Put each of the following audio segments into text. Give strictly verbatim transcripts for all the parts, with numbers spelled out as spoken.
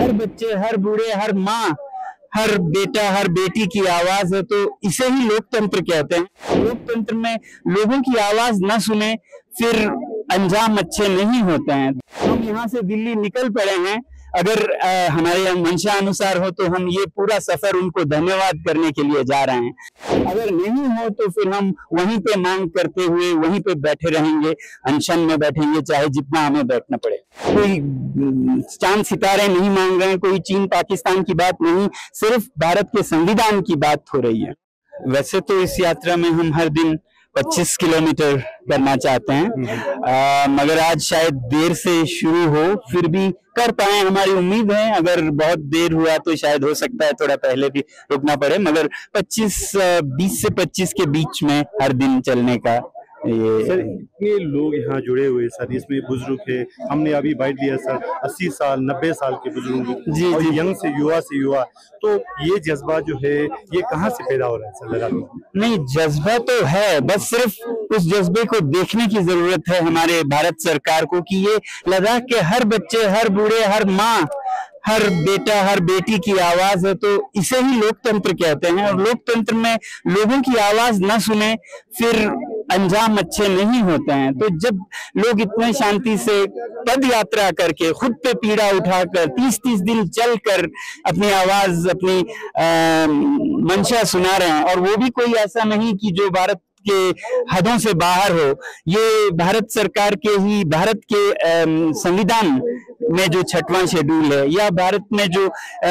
हर बच्चे, हर बूढ़े, हर माँ, हर बेटा, हर बेटी की आवाज है, तो इसे ही लोकतंत्र कहते हैं। लोकतंत्र में लोगों की आवाज न सुने फिर अंजाम अच्छे नहीं होते हैं। हम यहाँ से दिल्ली निकल पड़े हैं। अगर आ, हमारे मंशा अनुसार हो तो हम ये पूरा सफर उनको धन्यवाद करने के लिए जा रहे हैं। अगर नहीं हो तो फिर हम वहीं पे मांग करते हुए वहीं पे बैठे रहेंगे, अनशन में बैठेंगे, चाहे जितना हमें बैठना पड़े। कोई चांद सितारे नहीं मांग रहे हैं, कोई चीन पाकिस्तान की बात नहीं, सिर्फ भारत के संविधान की बात हो रही है। वैसे तो इस यात्रा में हम हर दिन पच्चीस किलोमीटर करना चाहते हैं, आ, मगर आज शायद देर से शुरू हो, फिर भी कर पाए, हमारी उम्मीद है। अगर बहुत देर हुआ तो शायद हो सकता है थोड़ा पहले भी रुकना पड़े, मगर पच्चीस बीस से पच्चीस के बीच में हर दिन चलने का ये। सर इतने लोग यहाँ जुड़े हुए सर, इसमें बुजुर्ग है, हमने अभी बाइट लिया सर, अस्सी साल नब्बे साल के बुजुर्ग जी, और जी। यंग से युवा से युवा, तो ये जज्बा जो है ये कहाँ से पैदा हो रहा है सर? लद्दाख में नहीं, जज्बा तो है, बस सिर्फ उस जज्बे को देखने की जरूरत है हमारे भारत सरकार को कि ये लद्दाख के हर बच्चे, हर बूढ़े, हर माँ, हर बेटा, हर बेटी की आवाज है, तो इसे ही लोकतंत्र कहते हैं। और लोकतंत्र में लोगों की आवाज न सुने फिर अंजाम अच्छे नहीं होते हैं। तो जब लोग इतने शांति से पद यात्रा करके, खुद पे पीड़ा उठाकर, तीस तीस दिन चलकर अपनी आवाज, अपनी आ, मंशा सुना रहे हैं, और वो भी कोई ऐसा नहीं कि जो भारत के हदों से बाहर हो, ये भारत सरकार के ही, भारत के संविधान में जो छठवां शेड्यूल है, या भारत में जो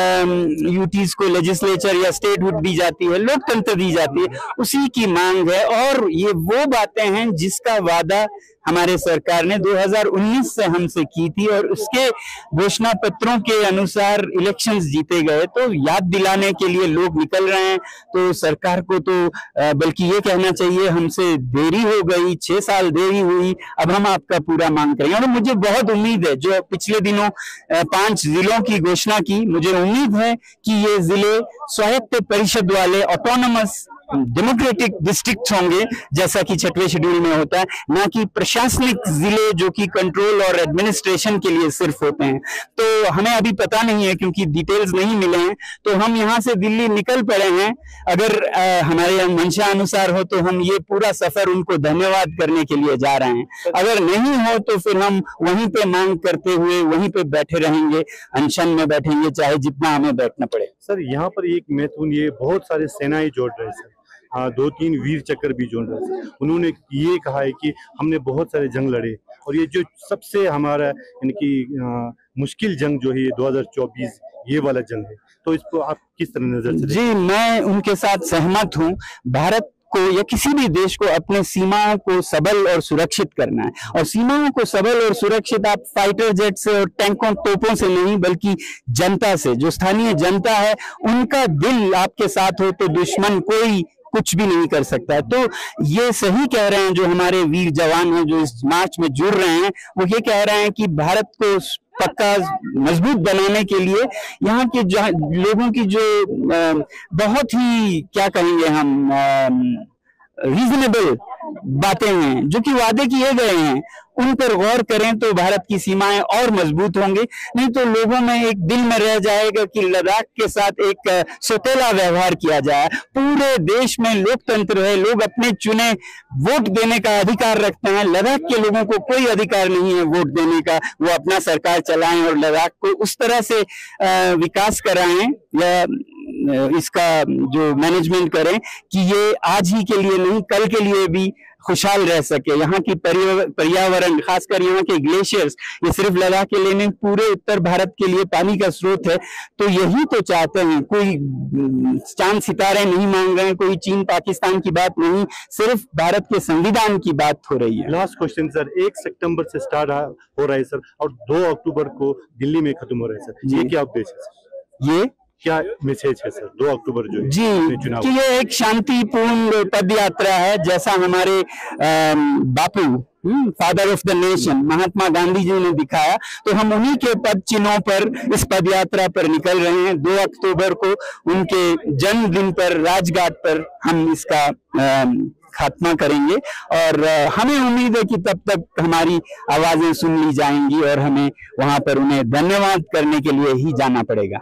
यूटीज को लेजिस्लेचर या स्टेटहुड दी जाती है, लोकतंत्र दी जाती है, उसी की मांग है। और ये वो बातें हैं जिसका वादा हमारे सरकार ने दो हज़ार उन्नीस से हमसे की थी, और उसके घोषणा पत्रों के अनुसार इलेक्शंस जीते गए। तो याद दिलाने के लिए लोग निकल रहे हैं। तो सरकार को तो बल्कि ये कहना चाहिए, हमसे देरी हो गई, छह साल देरी हुई, अब हम आपका पूरा मांग करेंगे। और मुझे बहुत उम्मीद है, जो पिछले दिनों पांच जिलों की घोषणा की, मुझे उम्मीद है कि ये जिले स्वायत्त परिषद वाले ऑटोनमस डेमोक्रेटिक डिस्ट्रिक्ट होंगे, जैसा कि छठवें शेड्यूल में होता है, ना कि प्रशासनिक जिले जो कि कंट्रोल और एडमिनिस्ट्रेशन के लिए सिर्फ होते हैं। तो हमें अभी पता नहीं है, क्योंकि डिटेल्स नहीं मिले हैं। तो हम यहाँ से दिल्ली निकल पड़े हैं। अगर आ, हमारे मंशा अनुसार हो तो हम ये पूरा सफर उनको धन्यवाद करने के लिए जा रहे हैं। अगर नहीं हो तो फिर हम वहीं पे मांग करते हुए वहीं पे बैठे रहेंगे, अनशन में बैठेंगे, चाहे जितना हमें बैठना पड़े। सर यहाँ पर एक महत्वपूर्ण, ये बहुत सारे सेनाएं जोड़ रहे हैं सर, हाँ, दो तीन वीर चक्र भी जोड़ रहे हैं। उन्होंने ये कहा है कि हमने बहुत सारे जंग लड़े, और ये जो सबसे हमारा इनकी मुश्किल जंग जो है ये दो हज़ार चौबीस ये वाला जंग है। तो इसको आप किस तरह नजर से? जी, मैं उनके साथ सहमत हूँ। भारत को या किसी भी देश को अपने सीमाओं को सबल और सुरक्षित करना है, और सीमाओं को सबल और सुरक्षित आप फाइटर जेट से और टैंकों, तोपों से नहीं, बल्कि जनता से, जो स्थानीय जनता है, उनका दिल आपके साथ हो तो दुश्मन कोई कुछ भी नहीं कर सकता है। तो ये सही कह रहे हैं जो हमारे वीर जवान हैं, जो इस मार्च में जुड़ रहे हैं, वो ये कह रहे हैं कि भारत को पक्का मजबूत बनाने के लिए यहाँ के लोगों की जो बहुत ही, क्या कहेंगे हम, रीजनेबल बातें हैं, जो कि वादे किए गए हैं, उन पर गौर करें तो भारत की सीमाएं और मजबूत होंगी। नहीं तो लोगों में एक दिल में रह जाएगा कि लद्दाख के साथ एक सौतेला व्यवहार किया जाए। पूरे देश में लोकतंत्र है, लोग अपने चुने वोट देने का अधिकार रखते हैं। लद्दाख के लोगों को कोई अधिकार नहीं है वोट देने का। वो अपना सरकार चलाएं और लद्दाख को उस तरह से विकास कराएं या इसका जो मैनेजमेंट करें कि ये आज ही के लिए नहीं, कल के लिए भी खुशहाल रह सके। यहाँ की पर्यावरण, खासकर यहाँ के ग्लेशियर्स, ये सिर्फ लद्दाख के लिए नहीं, पूरे उत्तर भारत के लिए पानी का स्रोत है। तो यही तो चाहते हैं। कोई चांद सितारे नहीं मांग रहे हैं, कोई चीन पाकिस्तान की बात नहीं, सिर्फ भारत के संविधान की बात हो रही है। लास्ट क्वेश्चन सर, एक सितंबर से स्टार्ट हो रहा है सर, और दो अक्टूबर को दिल्ली में खत्म हो रहा है सर, ये क्या उद्देश्य है सर? ये क्या मैसेज है सर दो अक्टूबर जो है जी चुनाव? कि ये एक शांतिपूर्ण पद यात्रा है, जैसा हमारे Bapu, father of the nation, Mahatma Gandhi ji ने दिखाया। तो हम उन्हीं के पद चिन्हों पर इस पद यात्रा पर निकल रहे हैं। दो अक्टूबर को उनके जन्मदिन पर राजघाट पर हम इसका खात्मा करेंगे। और हमें उम्मीद है कि तब तक हमारी आवाजें सुन ली जाएंगी और हमें वहां पर उन्हें धन्यवाद करने के लिए ही जाना पड़ेगा।